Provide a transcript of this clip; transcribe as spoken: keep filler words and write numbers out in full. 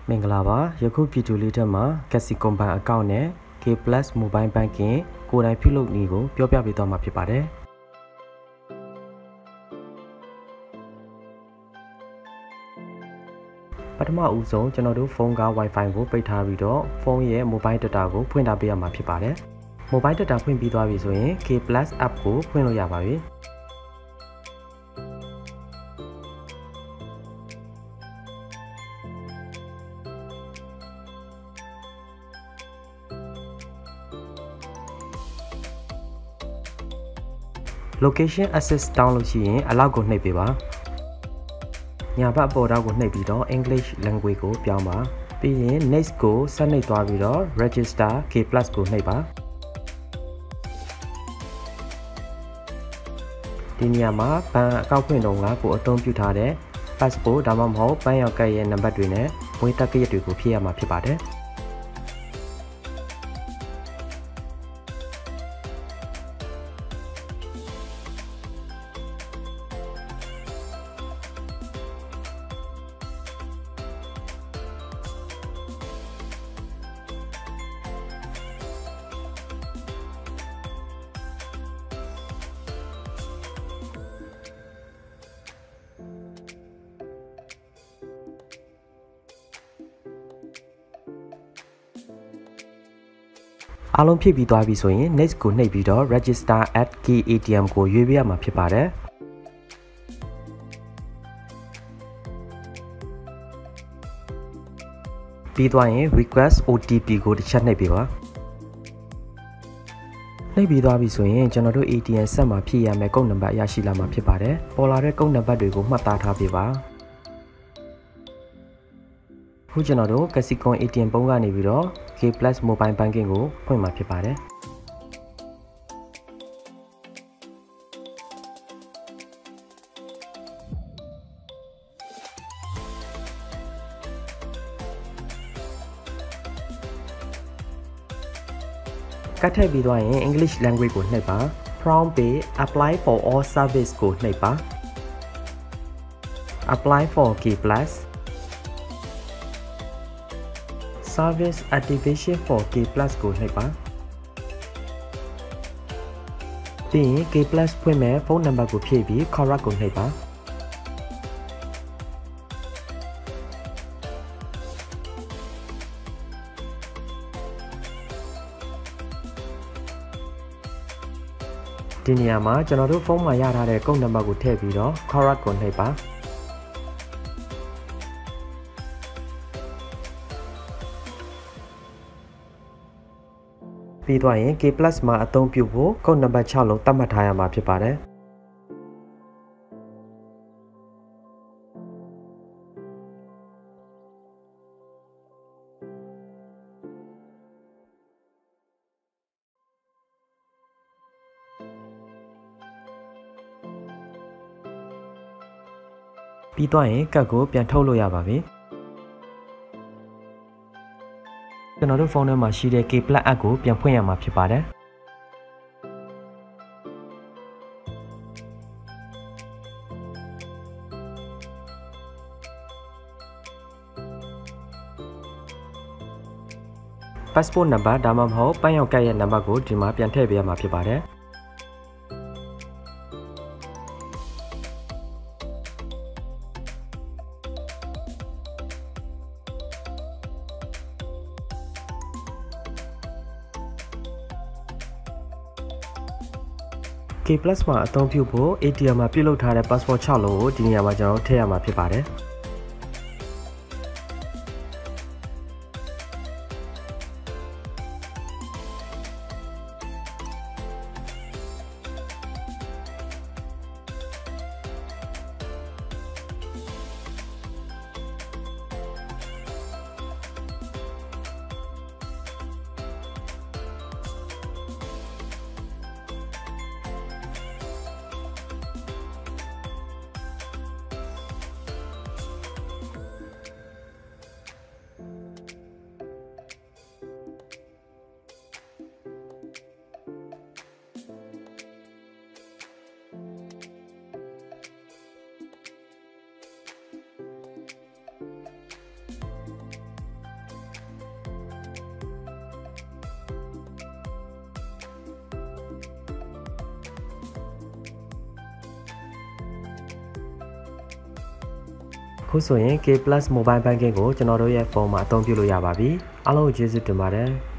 မင်္ဂလာပါယခုဗီဒီယိုလေးထဲမှာ Casicom Bank account နဲ့ K Plus Mobile Banking ကိုယ်တိုင်ပြုလုပ်နည်းကိုပြောပြပေးသွားမှာဖြစ်ပါတယ်ပထမဦးဆုံးကျွန်တော်တို့ဖုန်းက Wi-Fi ကိုပိတ်ထားပြီးတော့ဖုန်းရဲ့ Mobile Data ကိုဖွင့်ထားပေးရမှာဖြစ်ပါတယ် Mobile Data ဖွင့်ပြီးသွားပြီဆိုရင် K Plus App ကိုဖွင့်လို့ရပါပြီLocation access တောင်းလို့ရှိရင်အလောက်ကိုနှိပ်ပေးပါညာဘက်ပေါ်တော့ကိုနှိပ်ပြီးတော့ English language ကိုပြောင်းပါပြီးရင် next ကိုဆက်နှိပ်သွားပြီးတော့ register K Plus ကိုနှိပ်ပါဒီနေရာမှာဘဏ်အကောင့်ဖွင့်တုန်းကကိုအသုံးပြုထားတဲ့ passport ဒါမှမဟုတ်ဘဏ်ရောက်ကတ်ရဲ့နံပါတ်တွေနဲ့မွေးတက်ကြရက်တွေကိုဖြည့်ရမှာဖြစ်ပါတယ်အားလုံးဖြည့်ပြီးသွားပြီဆိုရင် next ကိုနှိပ်ပြီးတော့ register at K A T M ကိုရွေးပြရမှာဖြစ်ပါတယ်ပြီးသွားရင် request O T P ကိုတစ်ချက်နှိပ်ပေးပါနှိပ်ပြီးသွားပြီဆိုရင်ကျွန်တော်တို့ A T M ဆက်မှာဖြည့်ရမယ့်ကုတ်နံပါတ်ရရှိလာမှာဖြစ်ပါတယ်ပေါ်လာတဲ့ကုတ်နံပါတ်တွေကိုမှတ်သားထားပေးပါခုကျွန်တော်တို့ Casicom A T M ပုံကနေပြီးတော့ K Plus Mobile Banking ကိုဖွင့်မှာဖြစ်ပါတယ်ကတ်ထည့်ပြီးသွားရင် English language ကိုနှိပ်ပါ From Pay Apply for all service ကိုနှိပ်ပါ Apply for K Plus Service activation for K Plus ကိုနှိပ်ပါပြီးရင် K Plus ဖွင့်မဲ့ဖုန်းနံပါတ်ကိုဖြည့်ပြီး correct ကိုနှိပ်ပါဒီနေရာမှာကျွန်တော်တို့ဖုန်းမှာရထားတဲ့ကုတ်နံပါတ်ကိုထည့်ပြီးတော့ correct ကိုနှိပ်ပါပြီးသွားရင် K Plus မှာအသုံးပြုဖို့ကုတ်နံပါတ်၆လုံးသတ်မှတ်ထားရမှာဖြစ်ပါတယ်ပြီးသွားရင်ကတ်ကိုပြန်ထုတ်လို့ရပါပြီကျွန်တော်တို့ဖုန်းထဲမှာရှိတဲ့ K Plus app ကိုပြန်ဖွင့်ရမှာဖြစ်ပါတယ်။ passport နံပါတ်ဒါမှမဟုတ်ပန်းရောက်ကတ်ရဲ့နံပါတ်ကိုဒီမှာပြန်ထည့်ပေးရမှာဖြစ်ပါတယ်K Plus မှာအသုံးပြုဖို့ A T M မှာပြုလုပ်ထားတဲ့ passport ၆လုံးကိုဒီနေရာမှာကျွန်တော်ထည့်ရမှာဖြစ်ပါတယ်ခုဆိုရင် K Plus Mobile Banking ကိုကျွန်တော်တို့ရဲ့ဖုန်းမှာအသုံးပြုလို့ရပါပြီအားလုံးကိုကျေးဇူးတင်ပါတယ်